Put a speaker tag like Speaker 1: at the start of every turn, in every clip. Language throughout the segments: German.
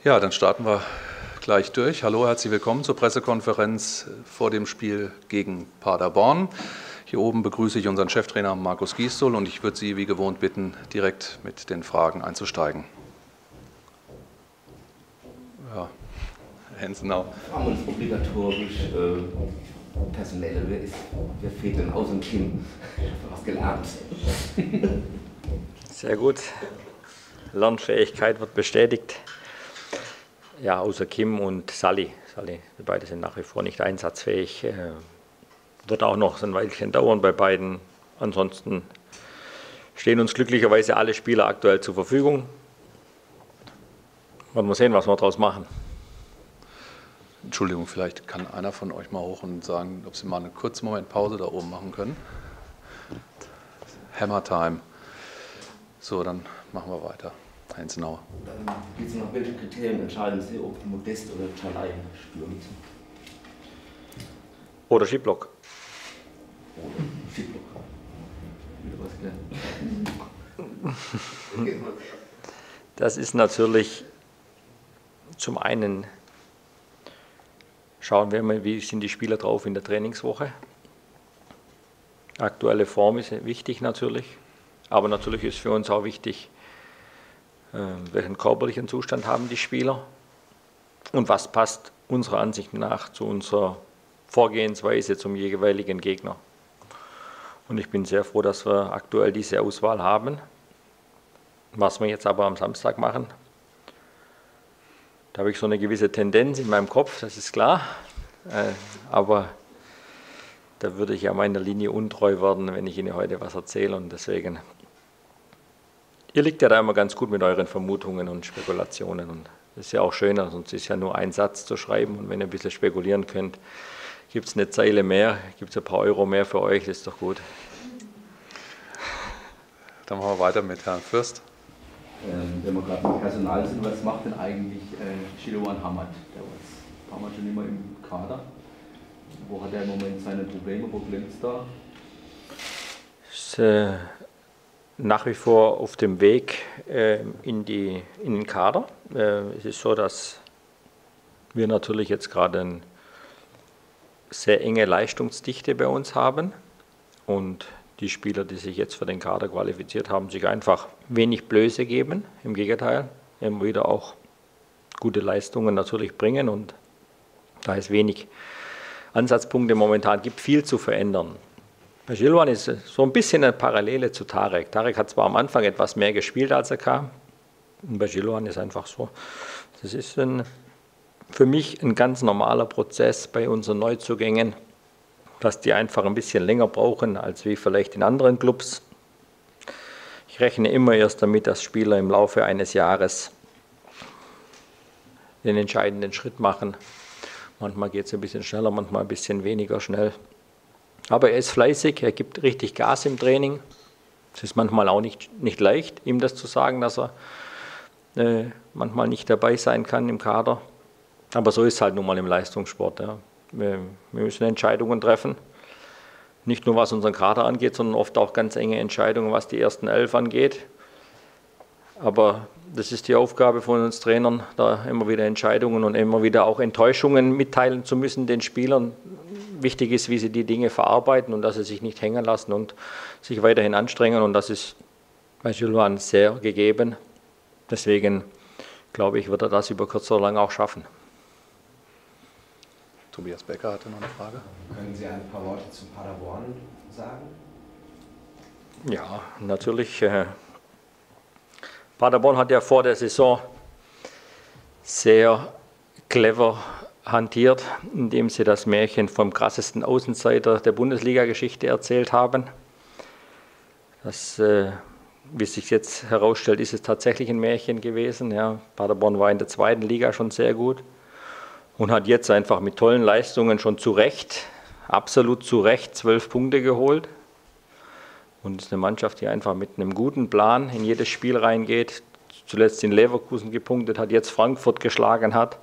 Speaker 1: Ja, dann starten wir gleich durch. Hallo, herzlich willkommen zur Pressekonferenz vor dem Spiel gegen Paderborn. Hier oben begrüße ich unseren Cheftrainer Markus Gisdol und ich würde Sie wie gewohnt bitten, direkt mit den Fragen einzusteigen. Ja, Hensenau.
Speaker 2: Fragen uns obligatorisch personelle. Wer fehlt denn außen Kim? Ich habe was gelernt.
Speaker 3: Sehr gut. Lernfähigkeit wird bestätigt. Ja, außer Kim und Sally. Wir beide sind nach wie vor nicht einsatzfähig. Wird auch noch ein Weilchen dauern bei beiden. Ansonsten stehen uns glücklicherweise alle Spieler aktuell zur Verfügung. Wollen wir sehen, was wir daraus machen.
Speaker 1: Entschuldigung, vielleicht kann einer von euch mal hoch und sagen, ob Sie mal einen kurzen Moment Pause da oben machen können. Hammer Time. So, dann machen wir weiter. Hensenau.
Speaker 2: Dann geht es nach welchen Kriterien entscheiden Sie, ob Modest oder Çalay stürmt?
Speaker 3: Oder Schiplock.
Speaker 2: Oder Schiplock. Wieder was gelernt.
Speaker 3: Das ist natürlich zum einen, schauen wir mal, wie sind die Spieler drauf in der Trainingswoche. Aktuelle Form ist wichtig natürlich, aber natürlich ist für uns auch wichtig, welchen körperlichen Zustand haben die Spieler und was passt unserer Ansicht nach zu unserer Vorgehensweise zum jeweiligen Gegner. Und ich bin sehr froh, dass wir aktuell diese Auswahl haben. Was wir jetzt aber am Samstag machen, da habe ich so eine gewisse Tendenz in meinem Kopf, das ist klar, aber da würde ich ja meiner Linie untreu werden, wenn ich Ihnen heute was erzähle und deswegen... Ihr liegt ja da immer ganz gut mit euren Vermutungen und Spekulationen und das ist ja auch schöner, sonst ist ja nur ein Satz zu schreiben und wenn ihr ein bisschen spekulieren könnt, gibt es eine Zeile mehr, gibt es ein paar Euro mehr für euch, das ist doch gut.
Speaker 1: Dann machen wir weiter mit Herrn Fürst.
Speaker 2: Wenn wir gerade im Personal sind, was macht denn eigentlich Chiloan Hamad? Der war jetzt ein paar Mal schon immer im Kader. Wo hat er im Moment seine Probleme? Wo bleibt es da?
Speaker 3: Ist nach wie vor auf dem Weg in den Kader. Es ist so, dass wir natürlich jetzt gerade eine sehr enge Leistungsdichte bei uns haben und die Spieler, die sich jetzt für den Kader qualifiziert haben, sich einfach wenig Blöße geben. Im Gegenteil, immer wieder auch gute Leistungen natürlich bringen und da es wenig Ansatzpunkte momentan gibt, viel zu verändern. Bei Chiloan ist so ein bisschen eine Parallele zu Tarek. Tarek hat zwar am Anfang etwas mehr gespielt, als er kam. Und bei Chiloan ist einfach so, das ist für mich ein ganz normaler Prozess bei unseren Neuzugängen, dass die einfach ein bisschen länger brauchen, als wie vielleicht in anderen Clubs. Ich rechne immer erst damit, dass Spieler im Laufe eines Jahres den entscheidenden Schritt machen. Manchmal geht es ein bisschen schneller, manchmal ein bisschen weniger schnell. Aber er ist fleißig, er gibt richtig Gas im Training. Es ist manchmal auch nicht leicht, ihm das zu sagen, dass er manchmal nicht dabei sein kann im Kader. Aber so ist es halt nun mal im Leistungssport. Ja. Wir müssen Entscheidungen treffen, nicht nur was unseren Kader angeht, sondern oft auch ganz enge Entscheidungen, was die ersten 11 angeht. Aber das ist die Aufgabe von uns Trainern, da immer wieder Entscheidungen und immer wieder auch Enttäuschungen mitteilen zu müssen den Spielern. Wichtig ist, wie sie die Dinge verarbeiten und dass sie sich nicht hängen lassen und sich weiterhin anstrengen. Und das ist bei Chiloan sehr gegeben. Deswegen glaube ich, wird er das über kurz oder lang auch schaffen.
Speaker 1: Tobias Becker hatte noch eine Frage.
Speaker 4: Können Sie ein paar Worte zu Paderborn sagen?
Speaker 3: Ja, natürlich. Paderborn hat ja vor der Saison sehr clever hantiert, indem sie das Märchen vom krassesten Außenseiter der Bundesliga-Geschichte erzählt haben. Das, wie es sich jetzt herausstellt, ist es tatsächlich ein Märchen gewesen. Ja. Paderborn war in der zweiten Liga schon sehr gut und hat jetzt einfach mit tollen Leistungen schon zu Recht, absolut zu Recht, 12 Punkte geholt. Und es ist eine Mannschaft, die einfach mit einem guten Plan in jedes Spiel reingeht. Zuletzt in Leverkusen gepunktet hat, jetzt Frankfurt geschlagen hat.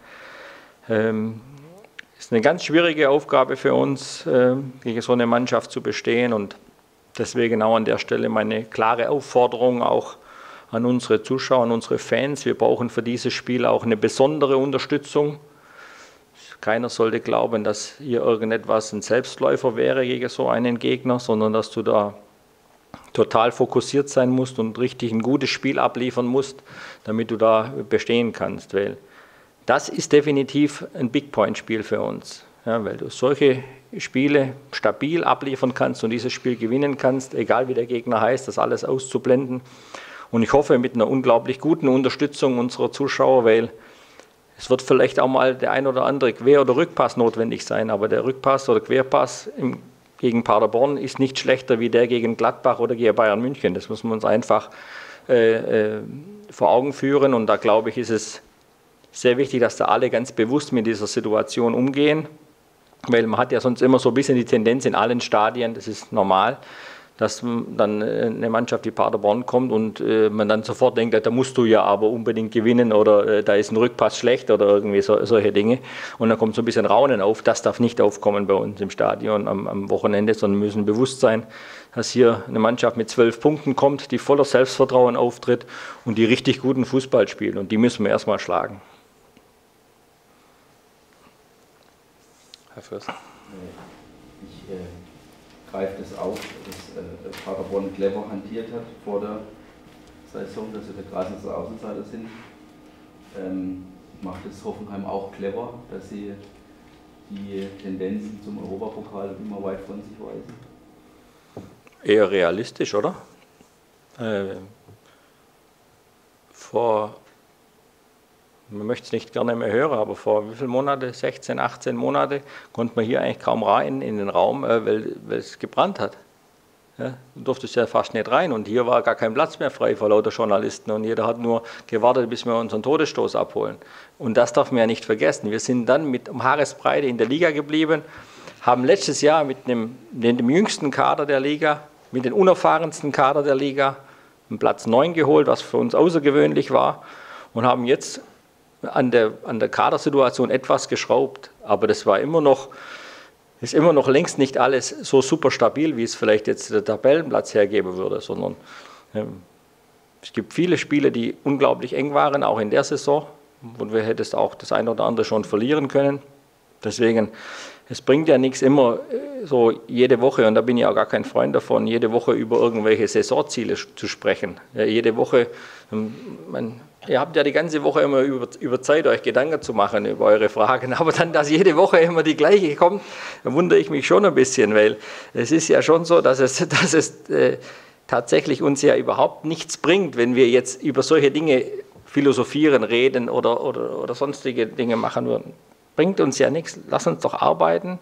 Speaker 3: Ist eine ganz schwierige Aufgabe für uns, gegen so eine Mannschaft zu bestehen. Und deswegen auch an der Stelle meine klare Aufforderung auch an unsere Zuschauer, an unsere Fans. Wir brauchen für dieses Spiel auch eine besondere Unterstützung. Keiner sollte glauben, dass hier irgendetwas ein Selbstläufer wäre gegen so einen Gegner, sondern dass du da total fokussiert sein musst und richtig ein gutes Spiel abliefern musst, damit du da bestehen kannst. Weil das ist definitiv ein Big-Point-Spiel für uns. Ja, weil du solche Spiele stabil abliefern kannst und dieses Spiel gewinnen kannst, egal wie der Gegner heißt, das alles auszublenden. Und ich hoffe mit einer unglaublich guten Unterstützung unserer Zuschauer, weil es wird vielleicht auch mal der ein oder andere Quer- oder Rückpass notwendig sein, aber der Rückpass oder Querpass gegen Paderborn ist nicht schlechter wie der gegen Gladbach oder gegen Bayern München. Das müssen wir uns einfach vor Augen führen und da glaube ich, ist es sehr wichtig, dass da alle ganz bewusst mit dieser Situation umgehen, weil man hat ja sonst immer so ein bisschen die Tendenz in allen Stadien, das ist normal, dass dann eine Mannschaft wie Paderborn kommt und man dann sofort denkt, da musst du ja aber unbedingt gewinnen oder da ist ein Rückpass schlecht oder irgendwie solche Dinge. Und dann kommt so ein bisschen Raunen auf. Das darf nicht aufkommen bei uns im Stadion am Wochenende, sondern wir müssen bewusst sein, dass hier eine Mannschaft mit 12 Punkten kommt, die voller Selbstvertrauen auftritt und die richtig guten Fußball spielt. Und die müssen wir erstmal schlagen.
Speaker 1: Herr Fürst.
Speaker 2: Ich greife das auf, dass Paderborn clever hantiert hat vor der Saison, dass sie der Grasens Außenseiter sind. Macht es Hoffenheim auch clever, dass sie die Tendenzen zum Europapokal immer weit von sich weisen?
Speaker 3: Eher realistisch, oder? Man möchte es nicht gerne mehr hören, aber vor wie vielen Monaten, 16, 18 Monate, konnte man hier eigentlich kaum rein in den Raum, weil es gebrannt hat. Ja, du durftest ja fast nicht rein und hier war gar kein Platz mehr frei vor lauter Journalisten und jeder hat nur gewartet, bis wir unseren Todesstoß abholen. Und das darf man ja nicht vergessen. Wir sind dann mit um Haaresbreite in der Liga geblieben, haben letztes Jahr mit dem jüngsten Kader der Liga, mit dem unerfahrensten Kader der Liga, einen Platz 9 geholt, was für uns außergewöhnlich war und haben jetzt an der Kadersituation etwas geschraubt, aber das ist immer noch längst nicht alles so super stabil, wie es vielleicht jetzt der Tabellenplatz hergeben würde, sondern es gibt viele Spiele, die unglaublich eng waren, auch in der Saison, und wir hätten auch das eine oder andere schon verlieren können. Deswegen, es bringt ja nichts immer so jede Woche, und da bin ich auch gar kein Freund davon, jede Woche über irgendwelche Saisonziele zu sprechen. Ja, jede Woche, ihr habt ja die ganze Woche immer über Zeit, euch Gedanken zu machen über eure Fragen, aber dann, dass jede Woche immer die gleiche kommt, da wundere ich mich schon ein bisschen, weil es ist ja schon so, dass es tatsächlich uns ja überhaupt nichts bringt, wenn wir jetzt über solche Dinge philosophieren, reden oder sonstige Dinge machen würden. Bringt uns ja nichts, lass uns doch arbeiten.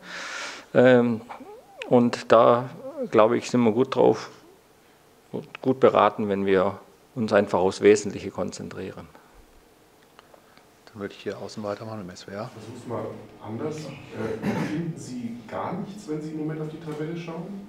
Speaker 3: Und da, glaube ich, sind wir gut drauf, gut beraten, wenn wir uns einfach aufs Wesentliche konzentrieren.
Speaker 1: Dann würde ich hier außen weitermachen im SWR.
Speaker 5: Versuch's mal anders. Empfinden Sie gar nichts, wenn Sie im Moment auf die Tabelle schauen?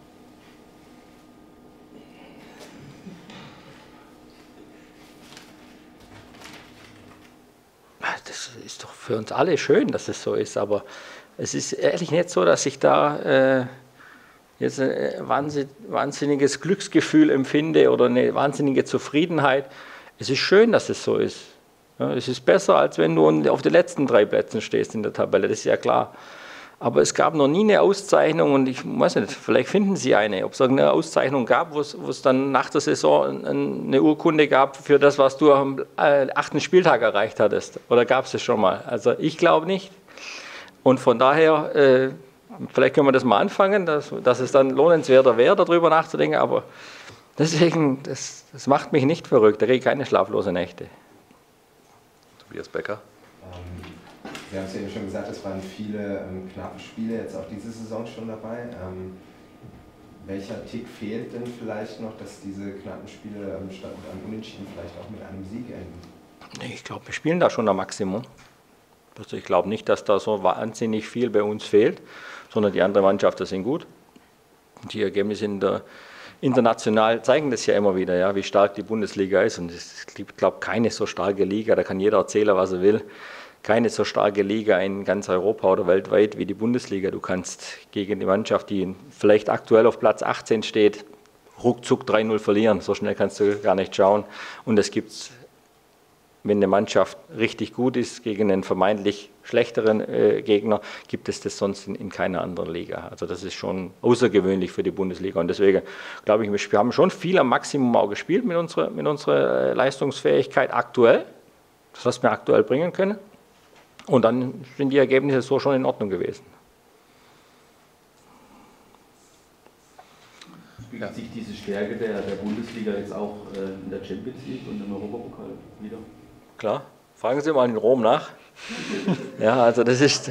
Speaker 3: Das ist doch für uns alle schön, dass es so ist, aber es ist ehrlich nicht so, dass ich da jetzt ein wahnsinniges Glücksgefühl empfinde oder eine wahnsinnige Zufriedenheit. Es ist schön, dass es so ist. Ja, es ist besser, als wenn du auf den letzten 3 Plätzen stehst in der Tabelle, das ist ja klar. Aber es gab noch nie eine Auszeichnung und ich weiß nicht, vielleicht finden Sie eine, ob es eine Auszeichnung gab, wo es dann nach der Saison eine Urkunde gab für das, was du am 8. Spieltag erreicht hattest. Oder gab es das schon mal? Also ich glaube nicht. Und von daher, vielleicht können wir das mal anfangen, dass es dann lohnenswerter wäre, darüber nachzudenken. Aber deswegen, das macht mich nicht verrückt, da kriege ich keine schlaflosen Nächte.
Speaker 1: Tobias Becker.
Speaker 4: Sie haben es ja eben schon gesagt, es waren viele knappe Spiele jetzt auch diese Saison schon dabei. Welcher Tick fehlt denn vielleicht noch, dass diese knappen Spiele statt mit einem Unentschieden vielleicht auch mit einem Sieg enden?
Speaker 3: Nee, ich glaube, wir spielen da schon am Maximum. Also ich glaube nicht, dass da so wahnsinnig viel bei uns fehlt, sondern die anderen Mannschaften sind gut. Die Ergebnisse international zeigen das ja immer wieder, ja, wie stark die Bundesliga ist. Und es gibt, glaube ich, keine so starke Liga, da kann jeder erzählen, was er will. Keine so starke Liga in ganz Europa oder weltweit wie die Bundesliga. Du kannst gegen die Mannschaft, die vielleicht aktuell auf Platz 18 steht, ruckzuck 3-0 verlieren. So schnell kannst du gar nicht schauen. Und es gibt, wenn eine Mannschaft richtig gut ist gegen einen vermeintlich schlechteren Gegner, gibt es das sonst in keiner anderen Liga. Also das ist schon außergewöhnlich für die Bundesliga. Und deswegen glaube ich, wir haben schon viel am Maximum auch gespielt mit unserer Leistungsfähigkeit aktuell, das was wir aktuell bringen können. Und dann sind die Ergebnisse so schon in Ordnung gewesen.
Speaker 2: Spiegelt sich diese Stärke der Bundesliga jetzt auch in der Champions League und im Europapokal wieder?
Speaker 3: Klar, fragen Sie mal in Rom nach. Ja, also das ist,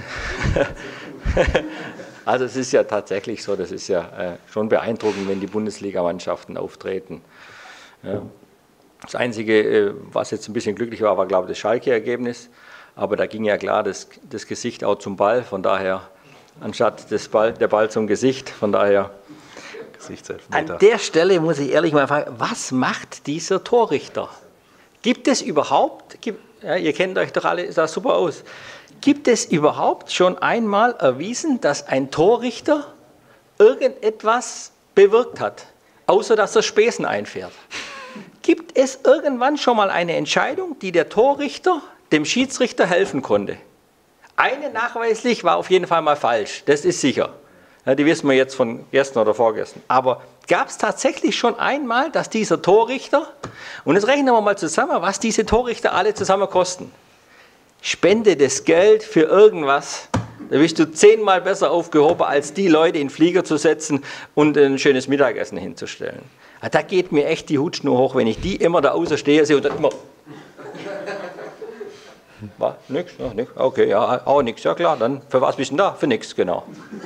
Speaker 3: also es ist ja tatsächlich so, das ist ja schon beeindruckend, wenn die Bundesligamannschaften auftreten. Ja. Das Einzige, was jetzt ein bisschen glücklich war, glaube ich, das Schalke-Ergebnis. Aber da ging ja klar das Gesicht auch zum Ball, von daher, anstatt der Ball zum Gesicht, von daher. An der Stelle muss ich ehrlich mal fragen, was macht dieser Torrichter? Gibt es überhaupt, ja, ihr kennt euch doch alle da super aus, gibt es überhaupt schon einmal erwiesen, dass ein Torrichter irgendetwas bewirkt hat, außer dass er Späßen einfährt? Gibt es irgendwann schon mal eine Entscheidung, die der Torrichter dem Schiedsrichter helfen konnte? Eine nachweislich war auf jeden Fall mal falsch, das ist sicher. Ja, die wissen wir jetzt von gestern oder vorgestern. Aber gab es tatsächlich schon einmal, dass dieser Torrichter, und jetzt rechnen wir mal zusammen, was diese Torrichter alle zusammen kosten. Spende das Geld für irgendwas, da bist du 10-mal besser aufgehoben, als die Leute in den Flieger zu setzen und ein schönes Mittagessen hinzustellen. Ja, da geht mir echt die Hutschnur hoch, wenn ich die immer da außen stehe sehe und dann immer... War nix? Ja, nix? Okay, ja, auch nix. Ja klar, dann für was bist du denn da? Für nix, genau.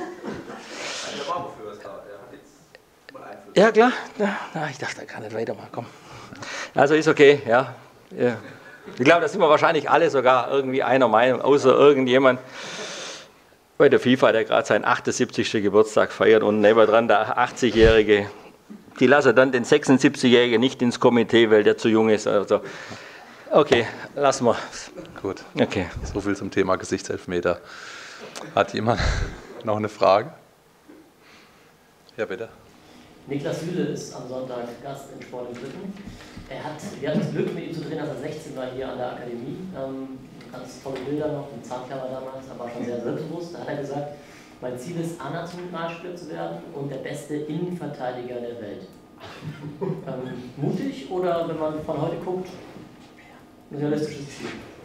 Speaker 3: Ja klar, ich dachte, da kann nicht weitermachen, komm. Also ist okay, ja. Ich glaube, da sind wir wahrscheinlich alle sogar irgendwie einer Meinung, außer irgendjemand bei der FIFA, der gerade seinen 78. Geburtstag feiert und nebendran der 80-Jährige. Die lassen dann den 76-Jährigen nicht ins Komitee, weil der zu jung ist. Also, okay, lassen wir.
Speaker 1: Gut,
Speaker 3: okay.
Speaker 1: So viel zum Thema Gesichtselfmeter. Hat jemand noch eine Frage? Ja, bitte.
Speaker 6: Niklas Süle ist am Sonntag Gast im Sport im Dritten. Wir hatten das Glück, mit ihm zu drehen, als er 16 war hier an der Akademie. Ganz tolle Bilder noch, mit Zahnklapper damals, aber schon sehr selbstbewusst. Da hat er gesagt, mein Ziel ist, A-Nationalspieler zu werden und der beste Innenverteidiger der Welt. Mutig oder, wenn man von heute guckt, ein realistisches Ziel?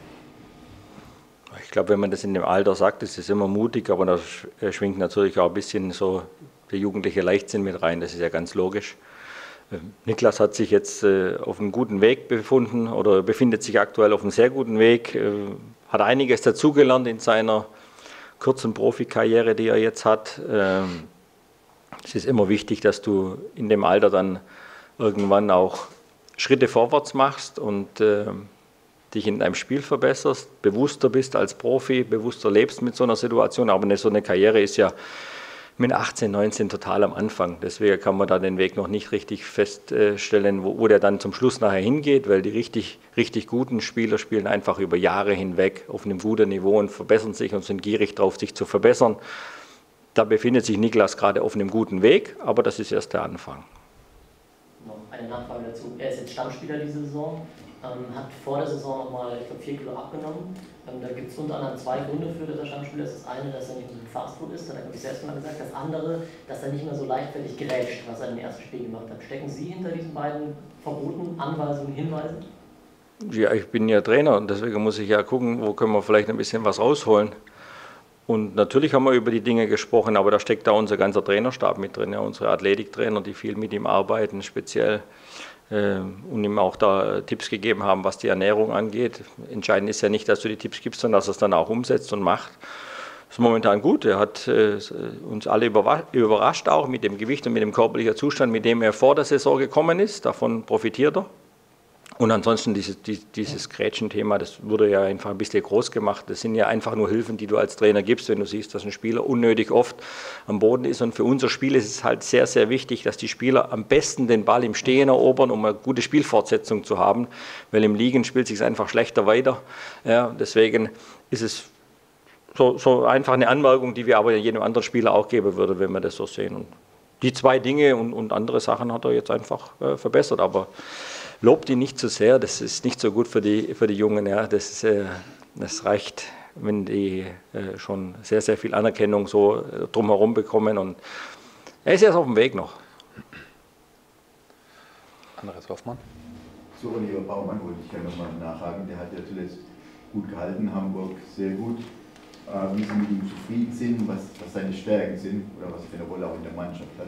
Speaker 3: Ich glaube, wenn man das in dem Alter sagt, ist es immer mutig, aber da schwingt natürlich auch ein bisschen so der jugendliche Leichtsinn mit rein, das ist ja ganz logisch. Niklas hat sich jetzt auf einem guten Weg befunden oder befindet sich aktuell auf einem sehr guten Weg, hat einiges dazugelernt in seiner kurzen Profikarriere, die er jetzt hat. Es ist immer wichtig, dass du in dem Alter dann irgendwann auch Schritte vorwärts machst und dich in deinem Spiel verbesserst, bewusster bist als Profi, bewusster lebst mit so einer Situation, aber so eine Karriere ist ja mit 18, 19 total am Anfang. Deswegen kann man da den Weg noch nicht richtig feststellen, wo der dann zum Schluss nachher hingeht, weil die richtig guten Spieler spielen einfach über Jahre hinweg auf einem guten Niveau und verbessern sich und sind gierig drauf, sich zu verbessern. Da befindet sich Niklas gerade auf einem guten Weg, aber das ist erst der Anfang.
Speaker 6: Noch eine Nachfrage dazu. Er ist jetzt Stammspieler diese Saison, hat vor der Saison nochmal, ich glaube, 4 Kilo abgenommen. Da gibt es unter anderem 2 Gründe für, dass er Stammspieler ist. Das eine, dass er nicht so ein Fastfood ist, das habe ich selbst mal gesagt. Das andere, dass er nicht mehr so leichtfertig grätscht, was er im ersten Spiel gemacht hat. Stecken Sie hinter diesen beiden Verboten, Anweisungen, Hinweisen?
Speaker 3: Ja, ich bin ja Trainer und deswegen muss ich ja gucken, wo können wir vielleicht ein bisschen was rausholen. Und natürlich haben wir über die Dinge gesprochen, aber da steckt da unser ganzer Trainerstab mit drin, ja, unsere Athletiktrainer, die viel mit ihm arbeiten, speziell. Und ihm auch da Tipps gegeben haben, was die Ernährung angeht. Entscheidend ist ja nicht, dass du die Tipps gibst, sondern dass er es dann auch umsetzt und macht. Das ist momentan gut. Er hat uns alle überrascht auch mit dem Gewicht und mit dem körperlichen Zustand, mit dem er vor der Saison gekommen ist. Davon profitiert er. Und ansonsten dieses Grätschen-Thema, das wurde ja einfach ein bisschen groß gemacht. Das sind ja einfach nur Hilfen, die du als Trainer gibst, wenn du siehst, dass ein Spieler unnötig oft am Boden ist. Und für unser Spiel ist es halt sehr, sehr wichtig, dass die Spieler am besten den Ball im Stehen erobern, um eine gute Spielfortsetzung zu haben. Weil im Liegen spielt es sich einfach schlechter weiter. Ja, deswegen ist es so einfach eine Anmerkung, die wir aber jedem anderen Spieler auch geben würden, wenn wir das so sehen. Und die zwei Dinge und andere Sachen hat er jetzt einfach verbessert. Aber lobt ihn nicht zu sehr, das ist nicht so gut für die Jungen. Ja. Das reicht, wenn die schon sehr, sehr viel Anerkennung so drumherum bekommen. Und er ist jetzt auf dem Weg noch.
Speaker 1: Andreas Hoffmann.
Speaker 7: Zu Oliver Baumann wollte ich gerne nochmal nachhaken. Der hat ja zuletzt gut gehalten, Hamburg sehr gut. Wie Sie mit ihm zufrieden sind, was seine Stärken sind oder was für eine Rolle auch in der Mannschaft hat.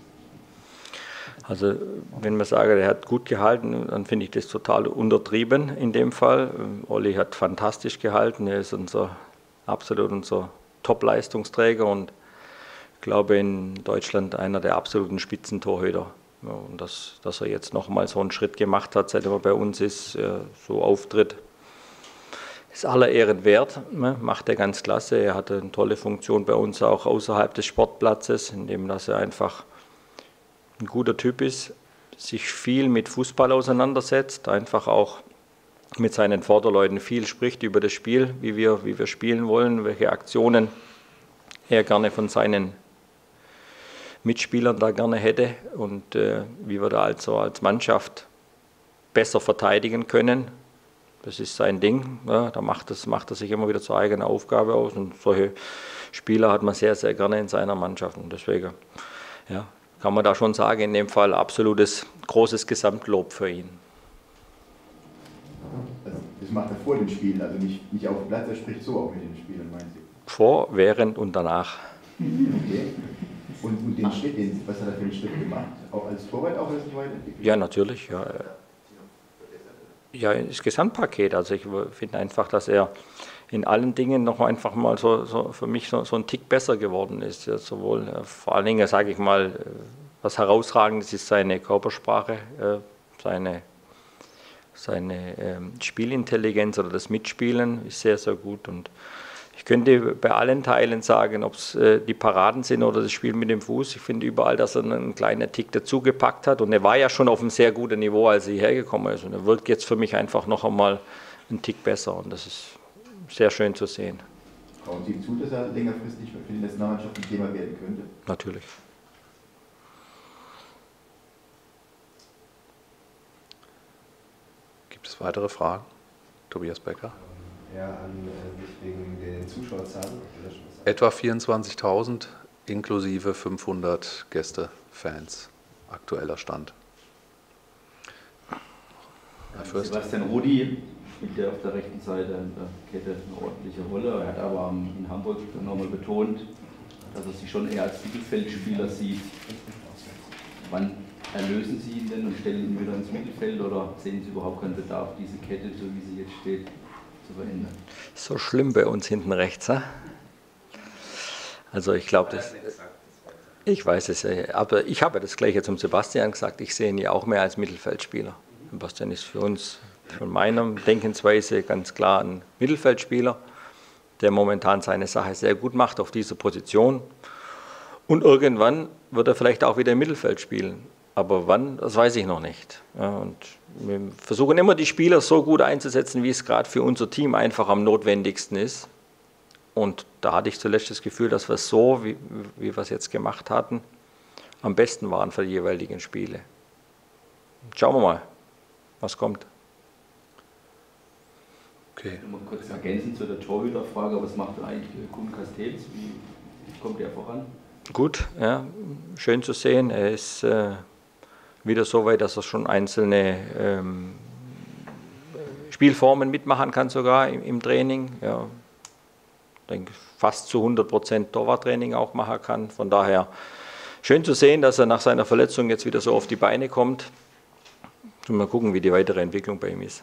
Speaker 3: Also wenn man sagt, er hat gut gehalten, dann finde ich das total untertrieben in dem Fall. Olli hat fantastisch gehalten, er ist absolut unser Top-Leistungsträger und ich glaube in Deutschland einer der absoluten Spitzentorhüter. Ja, und dass er jetzt nochmal so einen Schritt gemacht hat, seitdem er bei uns ist, so auftritt, ist aller Ehren wert, ne? Macht er ganz klasse. Er hatte eine tolle Funktion bei uns auch außerhalb des Sportplatzes, indem dass er einfach ein guter Typ ist, sich viel mit Fußball auseinandersetzt, einfach auch mit seinen Vorderleuten viel spricht über das Spiel, wie wir spielen wollen, welche Aktionen er gerne von seinen Mitspielern da gerne hätte und wie wir da also als Mannschaft besser verteidigen können. Das ist sein Ding, ja, da macht er sich immer wieder zur eigenen Aufgabe aus und solche Spieler hat man sehr, sehr gerne in seiner Mannschaft und deswegen ja, kann man da schon sagen, in dem Fall absolutes, großes Gesamtlob für ihn.
Speaker 7: Das macht er vor dem Spiel, also nicht auf dem Platz, er spricht so auch mit den Spielern, meinen Sie?
Speaker 3: Vor, während und danach.
Speaker 7: Okay. Und den Schritt, was hat er für einen Schritt gemacht? Auch als Torwart, auch als weiterentwickelt?
Speaker 3: Ja, natürlich. Ja. Ja, das Gesamtpaket. Also ich finde einfach, dass er in allen Dingen noch einfach mal so für mich so ein Tick besser geworden ist. Ja, sowohl, vor allen Dingen, sage ich mal, was herausragendes ist seine Körpersprache, seine Spielintelligenz oder das Mitspielen ist sehr, sehr gut. Und ich könnte bei allen Teilen sagen, ob es die Paraden sind oder das Spiel mit dem Fuß. Ich finde überall, dass er einen kleinen Tick dazugepackt hat. Und er war ja schon auf einem sehr guten Niveau, als er hierher gekommen ist. Und er wirkt jetzt für mich einfach noch einmal einen Tick besser. Und das ist sehr schön zu sehen.
Speaker 7: Trauen Sie ihm zu, dass er längerfristig für die Nationalmannschaft ein Thema werden könnte?
Speaker 3: Natürlich.
Speaker 1: Gibt es weitere Fragen? Tobias Becker.
Speaker 4: Ja, an sich wegen den Zuschauerzahlen.
Speaker 1: Etwa 24.000 inklusive 500 Gästefans, aktueller Stand. Herr Fürst.
Speaker 2: Sebastian Rudi spielt ja auf der rechten Seite in der Kette eine ordentliche Rolle. Er hat aber in Hamburg nochmal betont, dass er sich schon eher als Mittelfeldspieler sieht. Wann erlösen Sie ihn denn und stellen ihn wieder ins Mittelfeld oder sehen Sie überhaupt keinen Bedarf, diese Kette, so wie sie jetzt steht, zu verändern?
Speaker 3: So schlimm bei uns hinten rechts, ha? Also ich glaube, ich weiß es ja, aber ich habe das Gleiche zum Sebastian gesagt, ich sehe ihn ja auch mehr als Mittelfeldspieler. Sebastian ist für uns, von meiner Denkensweise, ganz klar ein Mittelfeldspieler, der momentan seine Sache sehr gut macht auf dieser Position. Und irgendwann wird er vielleicht auch wieder im Mittelfeld spielen. Aber wann, das weiß ich noch nicht. Ja, und wir versuchen immer, die Spieler so gut einzusetzen, wie es gerade für unser Team einfach am notwendigsten ist. Und da hatte ich zuletzt das Gefühl, dass wir es so, wie wir es jetzt gemacht hatten, am besten waren für die jeweiligen Spiele. Schauen wir mal, was kommt.
Speaker 2: Okay. Mal kurz ergänzend zu der Torhüterfrage, was macht eigentlich Kuhn Castells? Wie kommt er voran?
Speaker 3: Gut, ja, schön zu sehen. Er ist wieder so weit, dass er schon einzelne Spielformen mitmachen kann, sogar im Training. Ja, ich denke, fast zu 100% Torwarttraining auch machen kann. Von daher schön zu sehen, dass er nach seiner Verletzung jetzt wieder so auf die Beine kommt. Und mal gucken, wie die weitere Entwicklung bei ihm ist.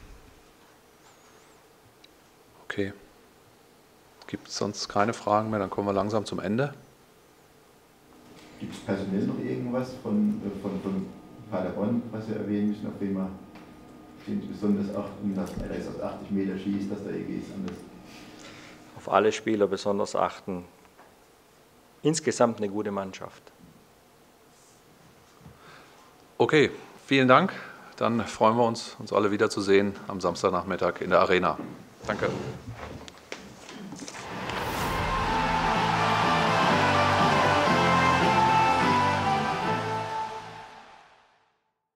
Speaker 1: Okay. Gibt es sonst keine Fragen mehr? Dann kommen wir langsam zum Ende.
Speaker 7: Gibt es personell noch irgendwas von Paderborn, was wir erwähnen müssen, auf wen wir besonders achten, dass er jetzt aus 80 Meter schießt, dass da irgendwie ist anders?
Speaker 3: Auf alle Spieler besonders achten. Insgesamt eine gute Mannschaft.
Speaker 1: Okay, vielen Dank. Dann freuen wir uns alle wiederzusehen am Samstagnachmittag in der Arena. Danke.